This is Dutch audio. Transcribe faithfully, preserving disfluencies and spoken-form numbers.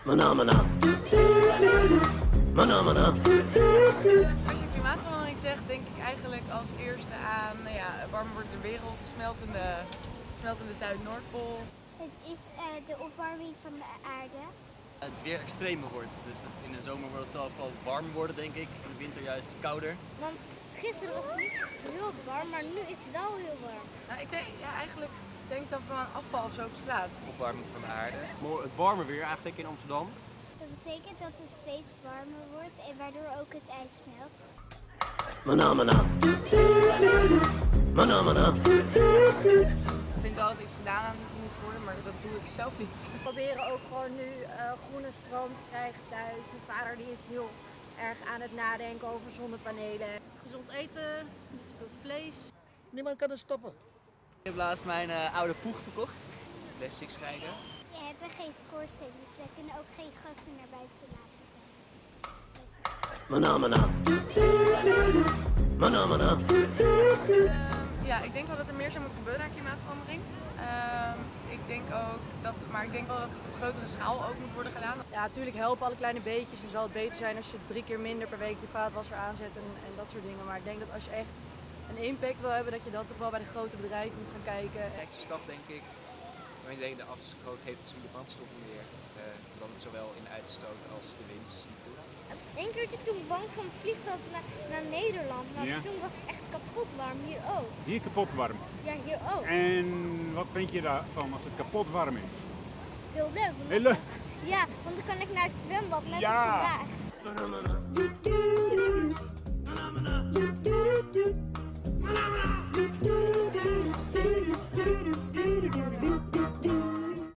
Mana, mana. Mana, mana. Als je klimaatverandering zegt, denk ik eigenlijk als eerste aan nou ja, warmer wordende wereld, smeltende, smeltende Zuid-Noordpool. Het is uh, de opwarming van de aarde. Het weer extremer wordt. Dus het, in de zomer wordt het wel vooral warmer worden, denk ik. In de winter juist kouder. Want gisteren was het niet heel warm, maar nu is het wel heel warm. Nou, ik denk ja, eigenlijk denk dan van afval of zo op straat. Opwarming van de aarde. Het warme weer eigenlijk in Amsterdam. Dat betekent dat het steeds warmer wordt en waardoor ook het ijs smelt. Mana, mana. Mana, mana. Ik vind wel dat er iets gedaan aan moet worden, maar dat doe ik zelf niet. We proberen ook gewoon nu uh, groene stroom te krijgen thuis. Mijn vader die is heel erg aan het nadenken over zonnepanelen. Gezond eten, niet te veel vlees. Niemand kan het stoppen. Ik heb laatst mijn uh, oude poeg verkocht. Plastic scheiden. We hebben geen schoorsteen, dus wij kunnen ook geen gassen naar buiten laten. Mana, mana. Mana, mana. Uh, ja, ik denk wel dat er meer zou moeten gebeuren aan klimaatverandering. Uh, ik denk ook dat, maar ik denk wel dat het op grotere schaal ook moet worden gedaan. Ja, natuurlijk helpen alle kleine beetjes. Dus zal het beter zijn als je drie keer minder per week je vaatwasser aanzet en, en dat soort dingen. Maar ik denk dat als je echt een impact wil hebben, dat je dan toch wel bij de grote bedrijven moet gaan kijken. De belangrijkste stap denk ik, maar ik denk de afstroot geeft het de brandstoffen meer, uh, dat het zowel in de uitstoot als de winst niet doet. Eén keertje toen kwam van het vliegveld naar, naar Nederland, maar ja. Toen was het echt kapot warm, hier ook. Hier kapot warm? Ja, hier ook. En wat vind je daarvan als het kapot warm is? Heel leuk. Heel leuk? Ja, want dan kan ik naar het zwembad, net ja. als vandaag. Mana, mana. Mana, mana.